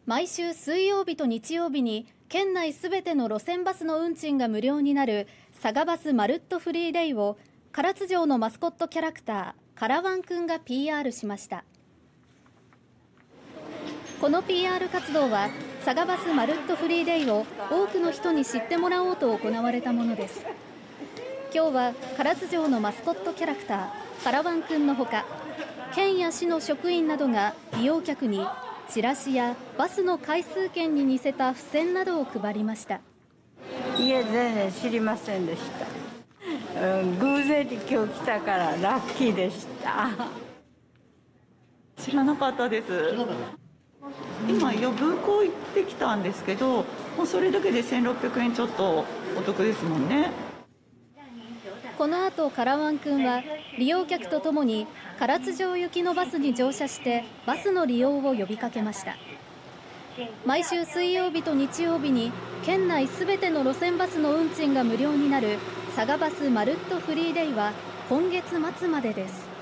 毎週水曜日と日曜日に県内すべての路線バスの運賃が無料になる佐賀バスまるっとフリーデイを唐津城のマスコットキャラクターカラワンくんが PR しました。この PR 活動は佐賀バスまるっとフリーデイを多くの人に知ってもらおうと行われたものです。今日は唐津城のマスコットキャラクターカラワンくんのほか、県や市の職員などが利用客にチラシやバスの回数券に似せた付箋などを配りました。 いえ、全然知りませんでした。偶然に今日来たからラッキーでした。 知らなかったです。今分校行ってきたんですけど、もうそれだけで1600円ちょっとお得ですもんね。 この後カラワンくんは利用客とともに唐津城行きのバスに乗車してバスの利用を呼びかけました。毎週水曜日と日曜日に県内すべての路線バスの運賃が無料になる佐賀バスまるっとフリーデイは今月末までです。